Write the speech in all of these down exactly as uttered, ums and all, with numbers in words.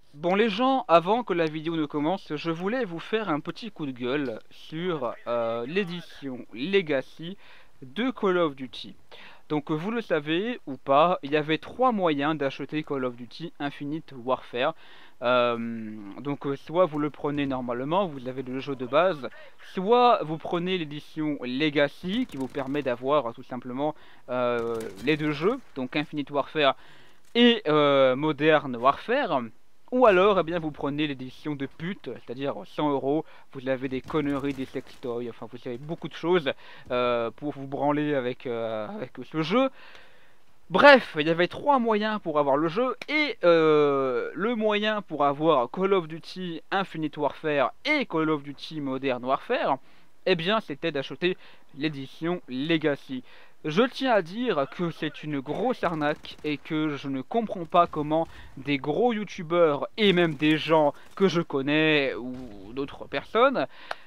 Bon les gens, avant que la vidéo ne commence, je voulais vous faire un petit coup de gueule sur euh, l'édition Legacy de Call of Duty. Donc vous le savez ou pas, il y avait trois moyens d'acheter Call of Duty Infinite Warfare. Euh, donc euh, soit vous le prenez normalement, vous avez le jeu de base, soit vous prenez l'édition Legacy qui vous permet d'avoir tout simplement euh, les deux jeux, donc Infinite Warfare et euh, Modern Warfare. Ou alors, eh bien, vous prenez l'édition de pute, c'est-à-dire cent euros, vous avez des conneries, des sextoys, enfin vous avez beaucoup de choses euh, pour vous branler avec, euh, avec ce jeu. Bref, il y avait trois moyens pour avoir le jeu, et euh, le moyen pour avoir Call of Duty Infinite Warfare et Call of Duty Modern Warfare, eh bien c'était d'acheter l'édition Legacy. Je tiens à dire que c'est une grosse arnaque et que je ne comprends pas comment des gros youtubeurs et même des gens que je connais ou d'autres personnes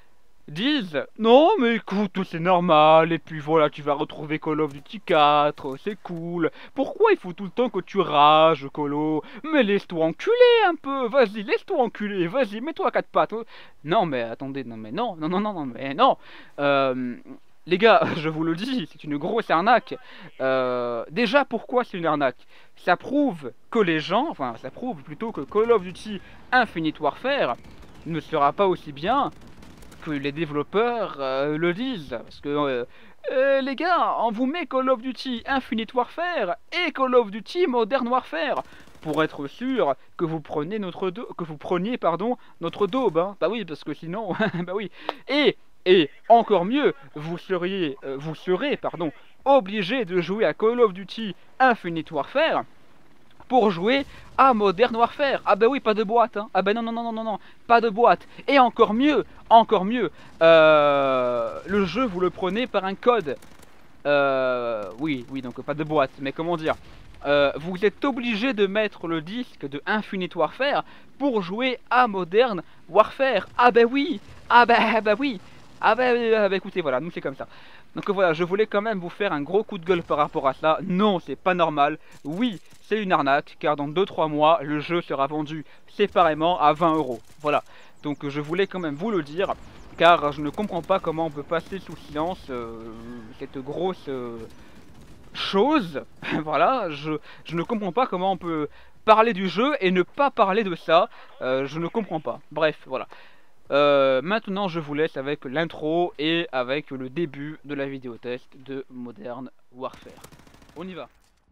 disent non mais écoute c'est normal et puis voilà tu vas retrouver Call of Duty quatre, c'est cool, pourquoi il faut tout le temps que tu rages Colo, mais laisse-toi enculer un peu, vas-y laisse-toi enculer, vas-y mets-toi à quatre pattes. Non mais attendez, non mais non, non non non non mais non euh, les gars, je vous le dis, c'est une grosse arnaque. Euh, déjà, pourquoi c'est une arnaque? Ça prouve que les gens, enfin, ça prouve plutôt que Call of Duty Infinite Warfare ne sera pas aussi bien que les développeurs euh, le disent. Parce que, euh, euh, les gars, on vous met Call of Duty Infinite Warfare et Call of Duty Modern Warfare pour être sûr que vous prenez notre do que vous preniez pardon notre daube. Hein. Bah oui, parce que sinon, bah oui. Et Et encore mieux, vous seriez, euh, vous serez, pardon, obligé de jouer à Call of Duty Infinite Warfare pour jouer à Modern Warfare. Ah bah oui, pas de boîte, hein. Ah bah non, non, non, non, non, non, pas de boîte. Et encore mieux, encore mieux, euh, le jeu, vous le prenez par un code. Euh, oui, oui, donc pas de boîte, mais comment dire euh, vous êtes obligé de mettre le disque de Infinite Warfare pour jouer à Modern Warfare. Ah bah oui, ah bah, bah oui. Ah bah, bah, bah écoutez, voilà, nous c'est comme ça. Donc voilà, je voulais quand même vous faire un gros coup de gueule par rapport à ça. Non, c'est pas normal. Oui, c'est une arnaque, car dans deux trois mois, le jeu sera vendu séparément à vingt euros. Voilà, donc je voulais quand même vous le dire, car je ne comprends pas comment on peut passer sous silence euh, cette grosse euh, chose. Voilà, je, je ne comprends pas comment on peut parler du jeu et ne pas parler de ça. Euh, je ne comprends pas. Bref, voilà. Euh, maintenant je vous laisse avec l'intro et avec le début de la vidéo test de Modern Warfare. On y va.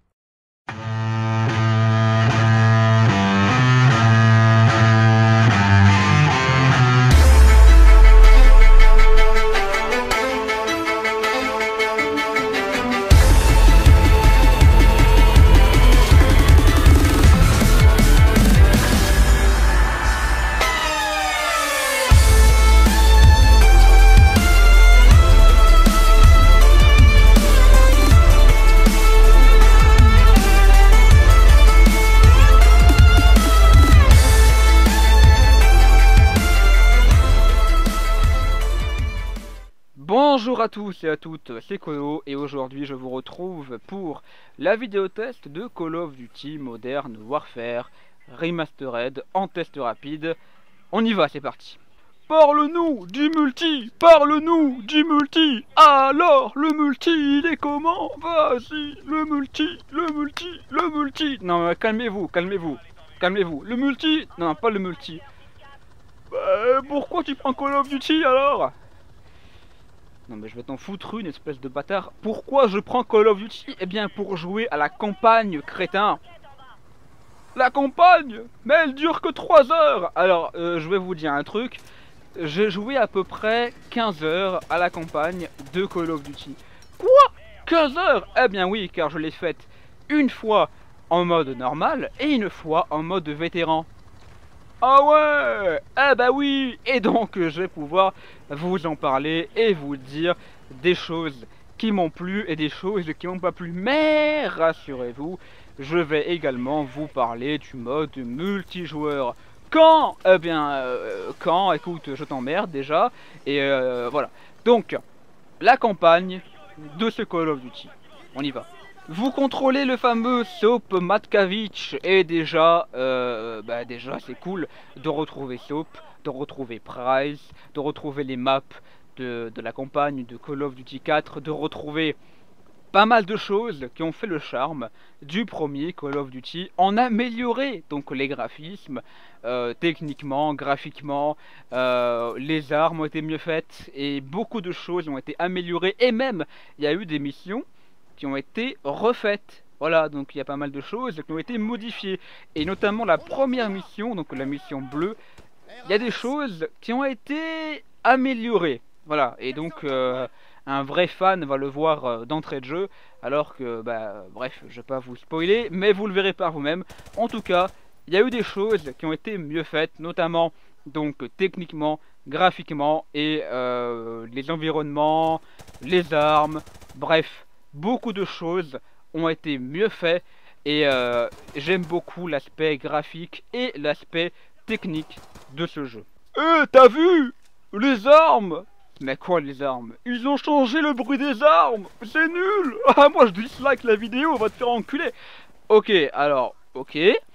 Bonjour à tous et à toutes, c'est Colo et aujourd'hui je vous retrouve pour la vidéo test de Call of Duty Modern Warfare Remastered en test rapide. On y va, c'est parti. Parle-nous du multi, parle-nous du multi. Alors, le multi, il est comment? Vas-y, le multi, le multi, le multi. Non, mais calmez-vous, calmez-vous, calmez-vous. Le multi, non, pas le multi. Bah, pourquoi tu prends Call of Duty alors? Non mais je vais t'en foutre une espèce de bâtard. Pourquoi je prends Call of Duty? Eh bien pour jouer à la campagne, crétin. La campagne? Mais elle dure que trois heures. Alors euh, je vais vous dire un truc. J'ai joué à peu près quinze heures à la campagne de Call of Duty. Quoi? quinze heures? Eh bien oui, car je l'ai faite une fois en mode normal et une fois en mode vétéran. Ah ouais, ah bah oui. Et donc je vais pouvoir vous en parler et vous dire des choses qui m'ont plu et des choses qui m'ont pas plu. Mais rassurez-vous, je vais également vous parler du mode multijoueur. Quand? Eh bien, euh, quand, écoute, je t'emmerde déjà. Et euh, voilà. Donc, la campagne de ce Call of Duty. On y va. Vous contrôlez le fameux Soap Matkavich et déjà, euh, bah déjà c'est cool de retrouver Soap, de retrouver Price, de retrouver les maps de, de la campagne de Call of Duty quatre, de retrouver pas mal de choses qui ont fait le charme du premier Call of Duty, en amélioré donc les graphismes, euh, techniquement, graphiquement, euh, les armes ont été mieux faites et beaucoup de choses ont été améliorées et même il y a eu des missions qui ont été refaites. Voilà, donc il y a pas mal de choses qui ont été modifiées et notamment la première mission, donc la mission bleue, il y a des choses qui ont été améliorées. Voilà, et donc euh, un vrai fan va le voir euh, d'entrée de jeu, alors que, bah, bref, je vais pas vous spoiler, mais vous le verrez par vous-même. En tout cas, il y a eu des choses qui ont été mieux faites, notamment, donc, techniquement, graphiquement, et euh, les environnements, les armes, bref, beaucoup de choses ont été mieux faites, et euh, j'aime beaucoup l'aspect graphique et l'aspect technique de ce jeu. Euh, t'as vu? Les armes! Mais quoi les armes? Ils ont changé le bruit des armes! C'est nul! Ah moi je dislike la vidéo, on va te faire enculer! Ok, alors, ok.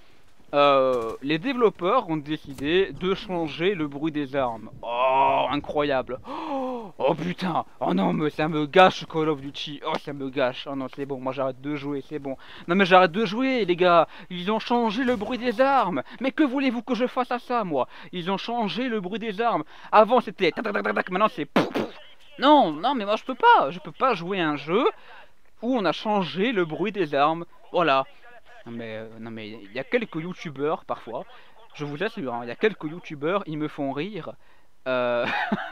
Euh, les développeurs ont décidé de changer le bruit des armes. Oh, incroyable! Oh, oh putain! Oh non, mais ça me gâche Call of Duty! Oh, ça me gâche! Oh non, c'est bon, moi j'arrête de jouer, c'est bon. Non mais j'arrête de jouer, les gars! Ils ont changé le bruit des armes! Mais que voulez-vous que je fasse à ça, moi? Ils ont changé le bruit des armes! Avant c'était tac tac tac tac tac, maintenant c'est pouf pouf! Non, non, mais moi je peux pas! Je peux pas jouer à un jeu où on a changé le bruit des armes. Voilà. Non mais, euh, non mais il y a quelques youtubeurs parfois, je vous assure, hein, il y a quelques youtubeurs, ils me font rire. Euh...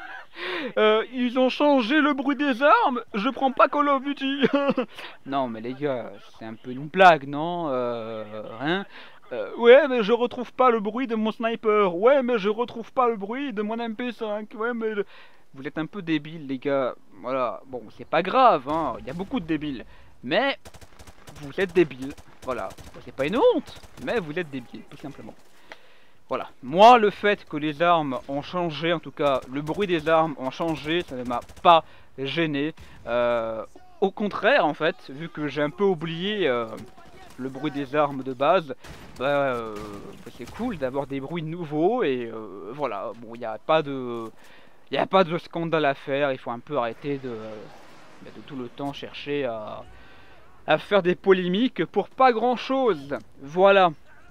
euh, ils ont changé le bruit des armes, je prends pas Call of Duty. Non mais les gars, c'est un peu une blague, non euh, hein euh, Ouais mais je retrouve pas le bruit de mon sniper, ouais mais je retrouve pas le bruit de mon M P cinq, ouais mais... Le... Vous êtes un peu débiles les gars, voilà, bon c'est pas grave, hein, il y a beaucoup de débiles, mais vous êtes débiles. Voilà, c'est pas une honte, mais vous êtes débile, tout simplement. Voilà, moi le fait que les armes ont changé, en tout cas le bruit des armes ont changé, ça ne m'a pas gêné. Euh, au contraire en fait, vu que j'ai un peu oublié euh, le bruit des armes de base, bah, euh, c'est cool d'avoir des bruits nouveaux et euh, voilà, bon il n'y a pas de... Il n'y a pas de scandale à faire, il faut un peu arrêter de, de tout le temps chercher à... à faire des polémiques pour pas grand chose. Voilà.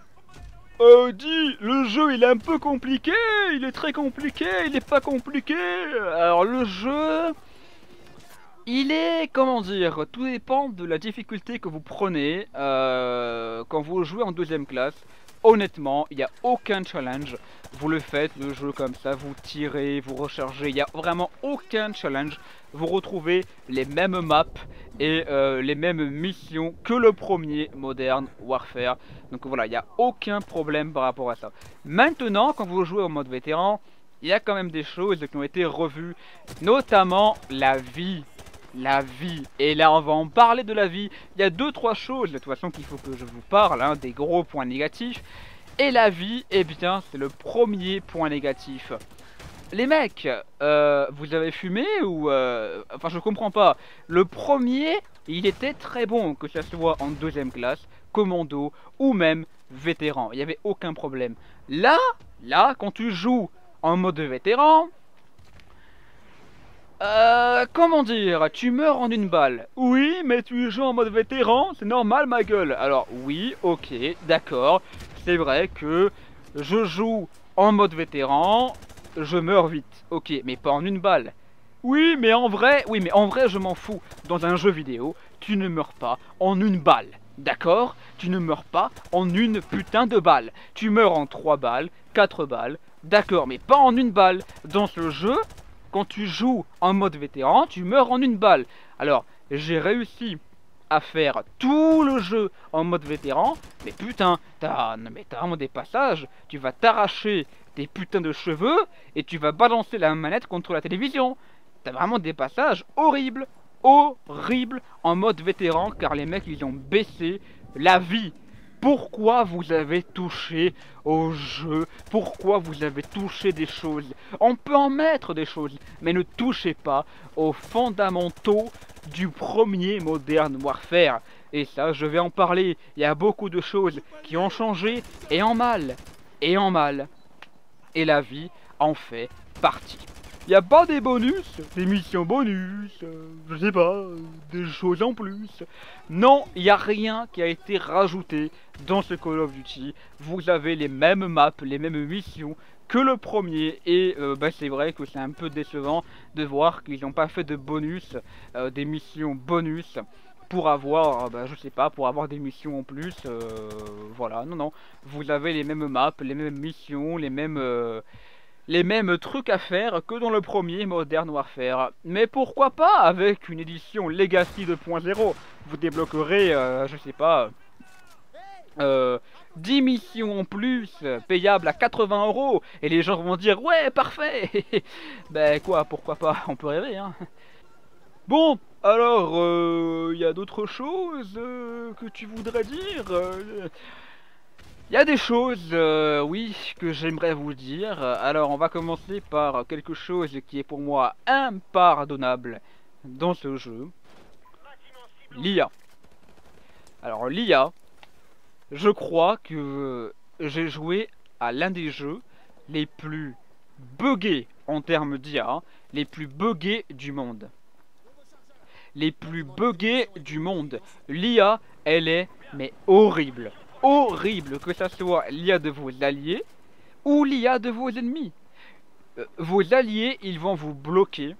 Euh, dis, le jeu il est un peu compliqué, il est très compliqué, il est pas compliqué. Alors le jeu, il est, comment dire, tout dépend de la difficulté que vous prenez euh, quand vous jouez en deuxième classe. Honnêtement, il n'y a aucun challenge. Vous le faites, le jeu comme ça, vous tirez, vous rechargez, il n'y a vraiment aucun challenge. Vous retrouvez les mêmes maps et euh, les mêmes missions que le premier Modern Warfare. Donc voilà, il n'y a aucun problème par rapport à ça. Maintenant, quand vous jouez en mode vétéran, il y a quand même des choses qui ont été revues, notamment la vie. La vie, et là on va en parler de la vie. Il y a deux trois choses de toute façon qu'il faut que je vous parle, hein, des gros points négatifs. Et la vie, eh bien c'est le premier point négatif. Les mecs, euh, vous avez fumé ou... Euh, enfin je comprends pas. Le premier, il était très bon, que ce soit en deuxième classe, commando ou même vétéran. Il n'y avait aucun problème. Là, là, quand tu joues en mode vétéran... Euh, comment dire, tu meurs en une balle. Oui, mais tu joues en mode vétéran, c'est normal ma gueule. Alors oui, ok, d'accord, c'est vrai que je joue en mode vétéran, je meurs vite. Ok, mais pas en une balle. Oui, mais en vrai, oui, mais en vrai je m'en fous. Dans un jeu vidéo, tu ne meurs pas en une balle. D'accord? Tu ne meurs pas en une putain de balle. Tu meurs en trois balles, quatre balles. D'accord, mais pas en une balle. Dans ce jeu... Quand tu joues en mode vétéran, tu meurs en une balle. Alors, j'ai réussi à faire tout le jeu en mode vétéran. Mais putain, t'as vraiment des passages. Tu vas t'arracher tes putains de cheveux et tu vas balancer la manette contre la télévision. T'as vraiment des passages horribles, horribles en mode vétéran. Car les mecs, ils ont baissé la vie. Pourquoi vous avez touché au jeu? Pourquoi vous avez touché des choses? On peut en mettre des choses, mais ne touchez pas aux fondamentaux du premier Modern Warfare. Et ça, je vais en parler. Il y a beaucoup de choses qui ont changé et en mal. Et en mal. Et la vie en fait partie. Il n'y a pas des bonus, des missions bonus, euh, je sais pas, euh, des choses en plus. Non, il n'y a rien qui a été rajouté dans ce Call of Duty. Vous avez les mêmes maps, les mêmes missions que le premier. Et euh, bah, c'est vrai que c'est un peu décevant de voir qu'ils n'ont pas fait de bonus, euh, des missions bonus. Pour avoir, bah, je sais pas, pour avoir des missions en plus, euh, voilà, non, non, vous avez les mêmes maps, les mêmes missions, les mêmes, euh, les mêmes trucs à faire que dans le premier Modern Warfare. Mais pourquoi pas avec une édition Legacy deux point zéro, vous débloquerez, euh, je sais pas, euh, dix missions en plus, payables à quatre-vingts euros, et les gens vont dire, ouais, parfait. Ben quoi, pourquoi pas, on peut rêver, hein. Bon, alors, il euh, y a d'autres choses euh, que tu voudrais dire? Il euh, y a des choses, euh, oui, que j'aimerais vous dire. Alors, on va commencer par quelque chose qui est pour moi impardonnable dans ce jeu. L'I A. Alors, l'I A, je crois que j'ai joué à l'un des jeux les plus buggés en termes d'I A, les plus buggés du monde. Les plus buggés du monde. L'I A, elle est mais horrible. Horrible, que ça soit l'I A de vos alliés ou l'I A de vos ennemis. Euh, vos alliés, ils vont vous bloquer.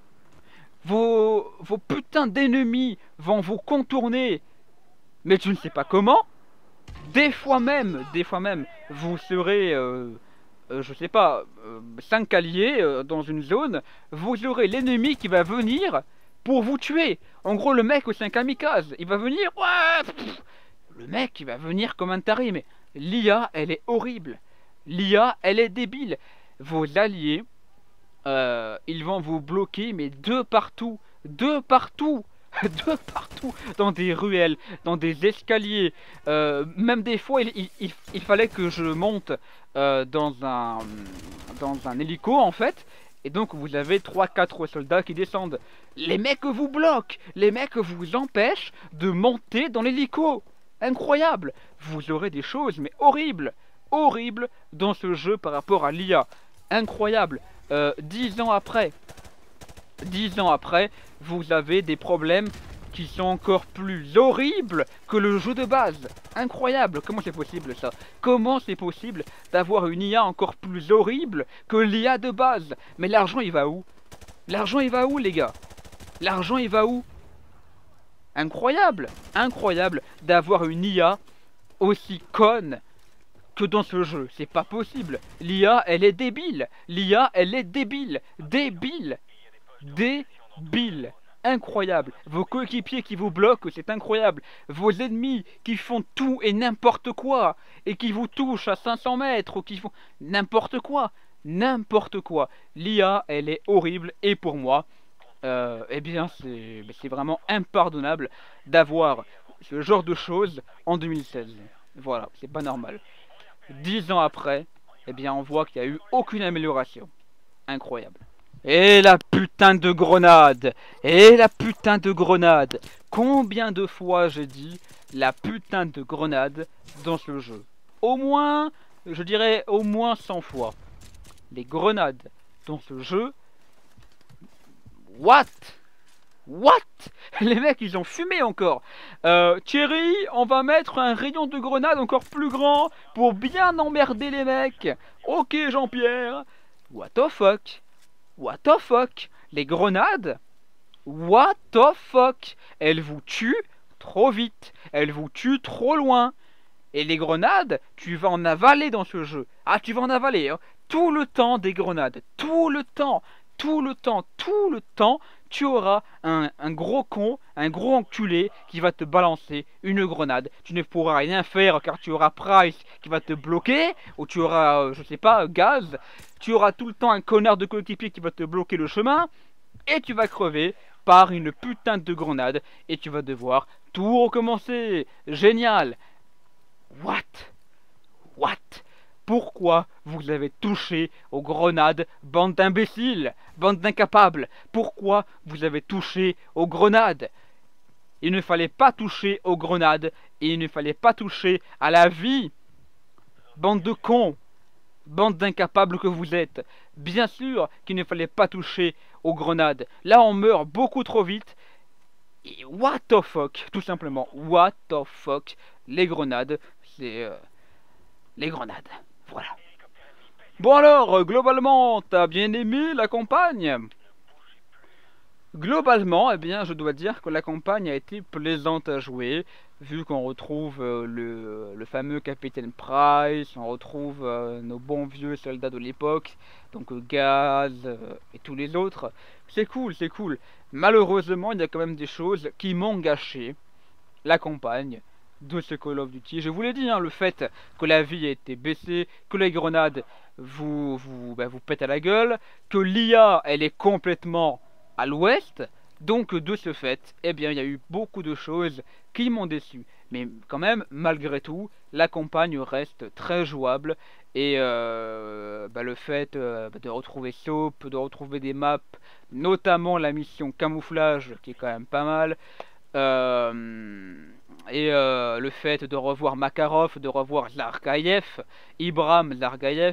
Vos, vos putains d'ennemis vont vous contourner. Mais tu ne sais pas comment. Des fois même, des fois même, vous serez... Euh, Euh, je sais pas, euh, cinq alliés euh, dans une zone, vous aurez l'ennemi qui va venir pour vous tuer. En gros, le mec, c'est un kamikaze. Il va venir, ouais, pff, le mec, il va venir comme un taré. Mais l'I A, elle est horrible. L'I A, elle est débile. Vos alliés, euh, ils vont vous bloquer, mais de partout, de partout. De partout, dans des ruelles, dans des escaliers, euh, même des fois il, il, il, il fallait que je monte euh, dans un dans un hélico en fait, et donc vous avez trois quatre soldats qui descendent. Les mecs vous bloquent, les mecs vous empêchent de monter dans l'hélico. Incroyable. Vous aurez des choses mais horribles, horribles dans ce jeu par rapport à l'I A. Incroyable. Euh, dix ans après, dix ans après, vous avez des problèmes qui sont encore plus horribles que le jeu de base. Incroyable, comment c'est possible ça? Comment c'est possible d'avoir une I A encore plus horrible que l'I A de base? Mais l'argent il va où? L'argent il va où les gars? L'argent il va où? Incroyable, incroyable d'avoir une I A aussi conne que dans ce jeu. C'est pas possible. L'I A elle est débile. L'I A elle est débile. Débile. Débile. Incroyable. Vos coéquipiers qui vous bloquent, c'est incroyable. Vos ennemis qui font tout et n'importe quoi et qui vous touchent à cinq cents mètres ou qui font n'importe quoi. N'importe quoi. L'I A, elle est horrible et pour moi, euh, eh bien, c'est vraiment impardonnable d'avoir ce genre de choses en deux mille seize. Voilà, c'est pas normal. Dix ans après, eh bien, on voit qu'il n'y a eu aucune amélioration. Incroyable. Et la putain de grenade! Et la putain de grenade! Combien de fois j'ai dit la putain de grenade dans ce jeu? Au moins, je dirais au moins cent fois. Les grenades dans ce jeu... What? What? Les mecs, ils ont fumé encore. Euh, Thierry, on va mettre un rayon de grenade encore plus grand pour bien emmerder les mecs. Ok, Jean-Pierre. What the fuck? What the fuck? Les grenades? What the fuck? Elles vous tuent trop vite. Elles vous tuent trop loin. Et les grenades, tu vas en avaler dans ce jeu. Ah, tu vas en avaler, hein. Tout le temps des grenades. Tout le temps. Tout le temps. Tout le temps. Tu auras un, un gros con, un gros enculé qui va te balancer une grenade. Tu ne pourras rien faire car tu auras Price qui va te bloquer. Ou tu auras, euh, je sais pas, Gaz. Tu auras tout le temps un connard de coéquipier qui va te bloquer le chemin. Et tu vas crever par une putain de grenade. Et tu vas devoir tout recommencer. Génial. What? What? Pourquoi vous avez touché aux grenades, bande d'imbéciles, bande d'incapables? Pourquoi vous avez touché aux grenades? il ne fallait pas toucher aux grenades, et il ne fallait pas toucher à la vie. Bande de cons, bande d'incapables que vous êtes. Bien sûr qu'il ne fallait pas toucher aux grenades. Là on meurt beaucoup trop vite. Et what the fuck, tout simplement. What the fuck. Les grenades, c'est... Euh, les grenades, voilà. Bon alors, globalement, t'as bien aimé la campagne? Globalement, eh bien, je dois dire que la campagne a été plaisante à jouer, vu qu'on retrouve euh, le, le fameux Capitaine Price, on retrouve euh, nos bons vieux soldats de l'époque, donc euh, Gaz euh, et tous les autres. C'est cool, c'est cool. Malheureusement, il y a quand même des choses qui m'ont gâché la campagne de ce Call of Duty. Je vous l'ai dit, hein, le fait que la vie a été baissée, que les grenades vous, vous, bah, vous pètent à la gueule, que l'I A, elle est complètement à l'ouest, donc de ce fait, eh bien, il y a eu beaucoup de choses qui m'ont déçu. Mais quand même, malgré tout, la campagne reste très jouable. Et euh, bah, le fait euh, de retrouver Soap, de retrouver des maps, notamment la mission camouflage, qui est quand même pas mal, euh, et euh, le fait de revoir Makarov, de revoir Zargayev, Ibram Zargayev,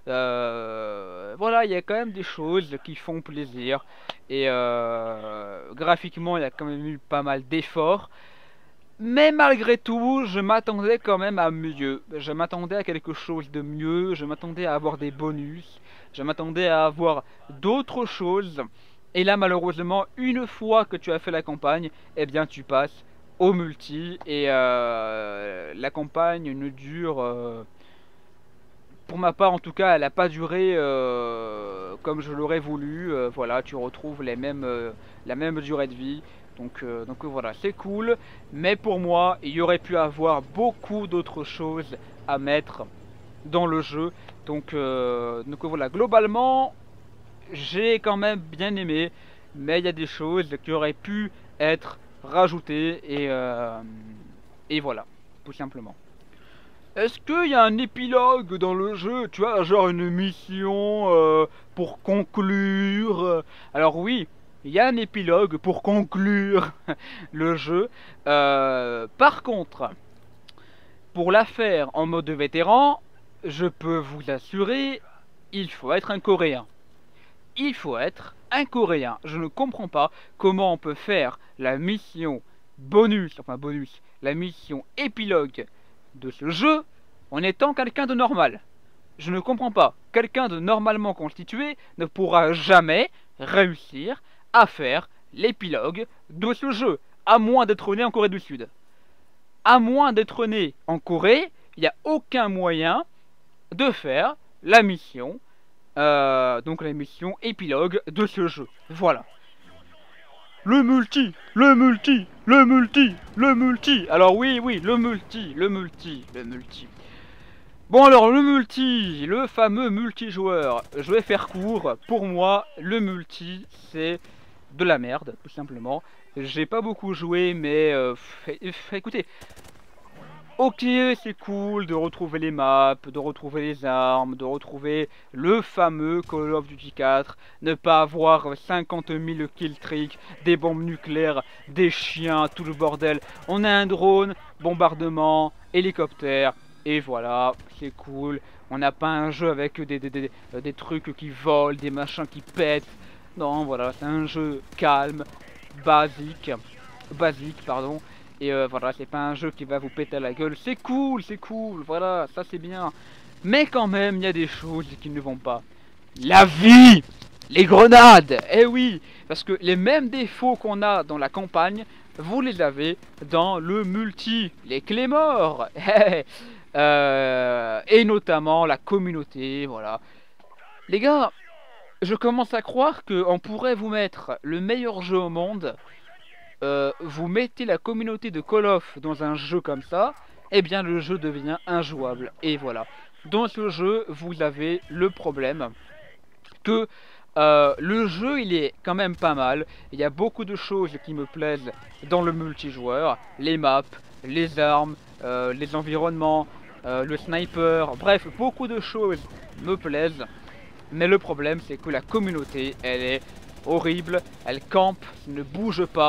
euh, voilà, il y a quand même des choses qui font plaisir. Et euh, graphiquement, il y a quand même eu pas mal d'efforts. Mais malgré tout, je m'attendais quand même à mieux. Je m'attendais à quelque chose de mieux. Je m'attendais à avoir des bonus. Je m'attendais à avoir d'autres choses. Et là, malheureusement, une fois que tu as fait la campagne, eh bien, tu passes au multi. Et euh, la campagne ne dure... Euh, pour ma part, en tout cas, elle n'a pas duré euh, comme je l'aurais voulu. Euh, voilà, tu retrouves les mêmes, euh, la même durée de vie. Donc, euh, donc voilà, c'est cool. Mais pour moi, il y aurait pu avoir beaucoup d'autres choses à mettre dans le jeu. Donc, euh, donc voilà, globalement, j'ai quand même bien aimé. Mais il y a des choses qui auraient pu être rajoutées. Et, euh, et voilà, tout simplement. Est-ce qu'il y a un épilogue dans le jeu? Tu vois, genre une mission euh, pour conclure? Alors oui, il y a un épilogue pour conclure le jeu. Euh, par contre, pour la faire en mode vétéran, je peux vous assurer, il faut être un Coréen. Il faut être un Coréen. Je ne comprends pas comment on peut faire la mission bonus, enfin bonus, la mission épilogue de ce jeu en étant quelqu'un de normal. Je ne comprends pas. Quelqu'un de normalement constitué ne pourra jamais réussir à faire l'épilogue de ce jeu, à moins d'être né en Corée du Sud. À moins d'être né en Corée, il n'y a aucun moyen de faire la mission, euh, donc la mission épilogue de ce jeu. Voilà. Le multi, le multi, le multi, le multi. Alors oui, oui, le multi, le multi, le multi. Bon alors, le multi, le fameux multijoueur. Je vais faire court. Pour moi, le multi, c'est de la merde, tout simplement. J'ai pas beaucoup joué, mais euh, écoutez, ok, c'est cool de retrouver les maps, de retrouver les armes, de retrouver le fameux Call of Duty quatre, ne pas avoir cinquante mille killstreaks, des bombes nucléaires, des chiens, tout le bordel. On a un drone, bombardement, hélicoptère, et voilà, c'est cool. On n'a pas un jeu avec des, des, des, des trucs qui volent, des machins qui pètent. Non, voilà, c'est un jeu calme, basique, basique, pardon. Et euh, voilà, c'est pas un jeu qui va vous péter à la gueule. C'est cool, c'est cool, voilà, ça c'est bien. Mais quand même, il y a des choses qui ne vont pas. La vie, les grenades, eh oui, parce que les mêmes défauts qu'on a dans la campagne, vous les avez dans le multi. Les clés morts, euh, et notamment la communauté, voilà. Les gars, je commence à croire qu'on pourrait vous mettre le meilleur jeu au monde. Euh, vous mettez la communauté de Call of dans un jeu comme ça, et eh bien le jeu devient injouable. Et voilà. Dans ce jeu, vous avez le problème que euh, le jeu, il est quand même pas mal. Il y a beaucoup de choses qui me plaisent dans le multijoueur. Les maps, les armes, euh, les environnements, euh, le sniper. Bref, beaucoup de choses me plaisent. Mais le problème, c'est que la communauté, elle est horrible. Elle campe, ne bouge pas.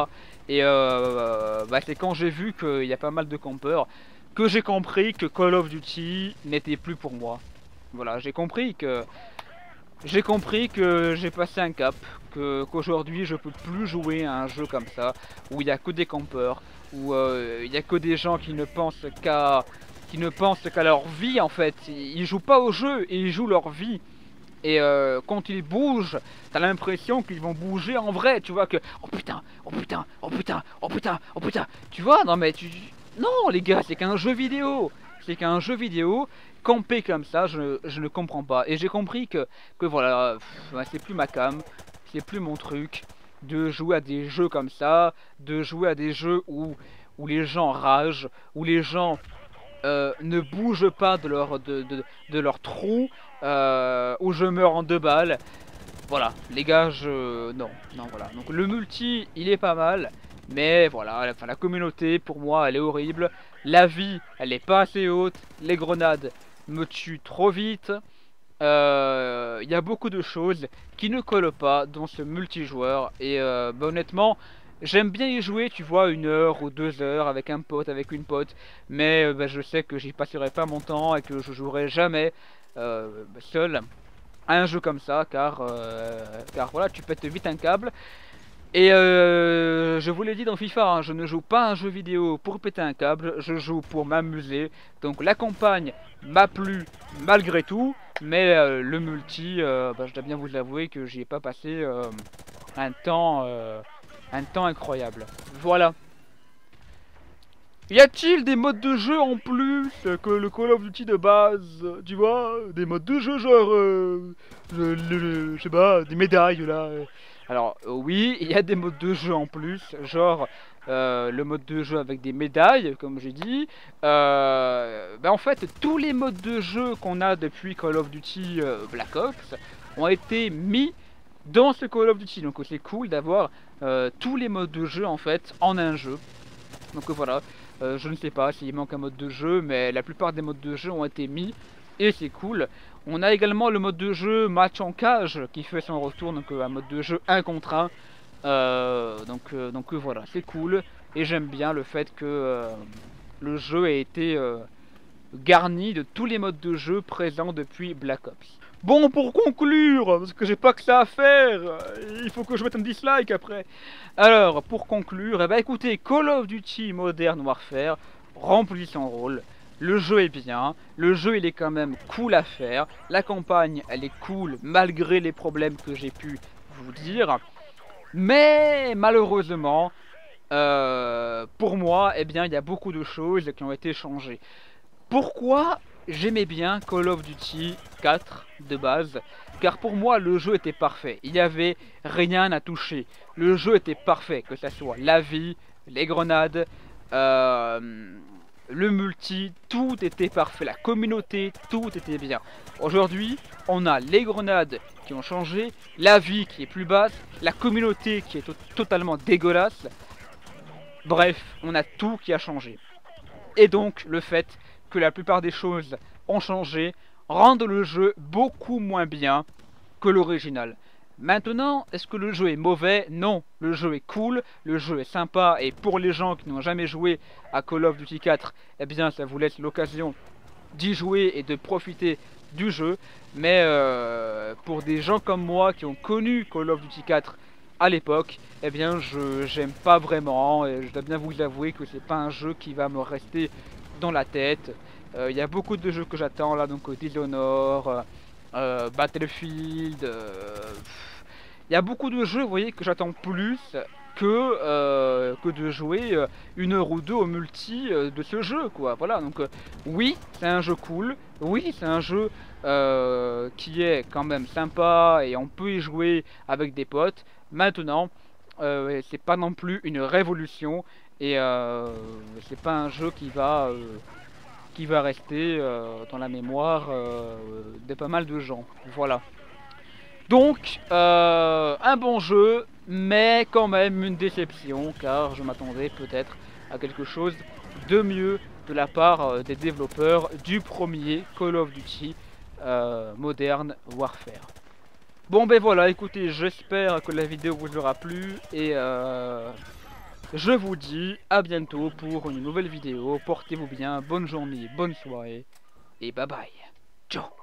Et euh, bah, c'est quand j'ai vu qu'il y a pas mal de campeurs que j'ai compris que Call of Duty n'était plus pour moi. Voilà, j'ai compris que j'ai compris que j'ai passé un cap, que qu'aujourd'hui je peux plus jouer à un jeu comme ça où il y a que des campeurs, où euh, il y a que des gens qui ne pensent qu'à qui ne pensent qu'à leur vie en fait. Ils jouent pas au jeu, ils jouent leur vie. Et euh, quand ils bougent, t'as l'impression qu'ils vont bouger en vrai, tu vois que... Oh putain, oh putain, oh putain, oh putain, oh putain. Tu vois, non mais tu... Non les gars, c'est qu'un jeu vidéo. C'est qu'un jeu vidéo, camper comme ça, je, je ne comprends pas. Et j'ai compris que, que voilà, pff, c'est plus ma cam, c'est plus mon truc de jouer à des jeux comme ça, de jouer à des jeux où, où les gens ragent, où les gens... Euh, ne bougent pas de leur, de, de, de leur trou, euh, où je meurs en deux balles. Voilà, les gars, je... Non, non, voilà. Donc le multi, il est pas mal, mais voilà, enfin, la communauté, pour moi, elle est horrible. La vie, elle est pas assez haute. Les grenades me tuent trop vite. Il euh, y a beaucoup de choses qui ne collent pas dans ce multijoueur. Et euh, bah, honnêtement... J'aime bien y jouer, tu vois, une heure ou deux heures avec un pote, avec une pote. Mais euh, bah, je sais que j'y passerai pas mon temps et que je jouerai jamais euh, seul à un jeu comme ça. Car, euh, car voilà, tu pètes vite un câble. Et euh, je vous l'ai dit dans FIFA, hein, je ne joue pas à un jeu vidéo pour péter un câble. Je joue pour m'amuser. Donc la campagne m'a plu malgré tout. Mais euh, le multi, euh, bah, je dois bien vous avouer que j'y ai pas passé euh, un temps... Euh, Un temps incroyable. Voilà. Y a-t-il des modes de jeu en plus que le Call of Duty de base? Tu vois, des modes de jeu genre, euh, le, le- je sais pas, des médailles là. Alors euh, oui, il y a des modes de jeu en plus, genre euh, le mode de jeu avec des médailles, comme j'ai dit. Euh, ben en fait, tous les modes de jeu qu'on a depuis Call of Duty euh, Black Ops ont été mis dans ce Call of Duty. Donc c'est cool d'avoir euh, tous les modes de jeu en fait en un jeu. Donc euh, voilà, euh, je ne sais pas s'il manque un mode de jeu, mais la plupart des modes de jeu ont été mis et c'est cool. On a également le mode de jeu match en cage qui fait son retour, donc euh, un mode de jeu un contre un. Euh, donc euh, donc euh, voilà, c'est cool et j'aime bien le fait que euh, le jeu ait été euh, garni de tous les modes de jeu présents depuis Black Ops. Bon, pour conclure, parce que j'ai pas que ça à faire, il faut que je mette un dislike après. Alors, pour conclure, eh ben écoutez, Call of Duty Modern Warfare remplit son rôle. Le jeu est bien, le jeu il est quand même cool à faire, la campagne elle est cool malgré les problèmes que j'ai pu vous dire. Mais malheureusement, euh, pour moi, eh bien il y a beaucoup de choses qui ont été changées. Pourquoi j'aimais bien Call of Duty quatre de base? Car pour moi le jeu était parfait, il n'y avait rien à toucher. Le jeu était parfait, que ce soit la vie, les grenades, euh, le multi, tout était parfait. La communauté, tout était bien. Aujourd'hui, on a les grenades qui ont changé, la vie qui est plus basse, la communauté qui est to totalement dégueulasse. Bref, on a tout qui a changé. Et donc le fait que la plupart des choses ont changé rendent le jeu beaucoup moins bien que l'original. Maintenant, est-ce que le jeu est mauvais? Non, le jeu est cool, le jeu est sympa et pour les gens qui n'ont jamais joué à Call of Duty quatre, eh bien ça vous laisse l'occasion d'y jouer et de profiter du jeu. Mais euh, pour des gens comme moi qui ont connu Call of Duty quatre à l'époque, eh bien je j'aime pas vraiment et je dois bien vous avouer que c'est pas un jeu qui va me rester dans la tête. Il euh, y a beaucoup de jeux que j'attends là, donc Dishonored, euh, euh, Battlefield. Il euh, y a beaucoup de jeux, vous voyez, que j'attends plus que, euh, que de jouer euh, une heure ou deux au multi euh, de ce jeu, quoi. Voilà, donc euh, oui, c'est un jeu cool. Oui, c'est un jeu euh, qui est quand même sympa et on peut y jouer avec des potes. Maintenant, euh, c'est pas non plus une révolution et euh, c'est pas un jeu qui va euh, qui va rester euh, dans la mémoire euh, de pas mal de gens. Voilà. Donc, euh, un bon jeu, mais quand même une déception, car je m'attendais peut-être à quelque chose de mieux de la part euh, des développeurs du premier Call of Duty euh, Modern Warfare. Bon ben voilà, écoutez, j'espère que la vidéo vous aura plu et euh, Je vous dis à bientôt pour une nouvelle vidéo. Portez-vous bien, bonne journée, bonne soirée et bye bye. Ciao.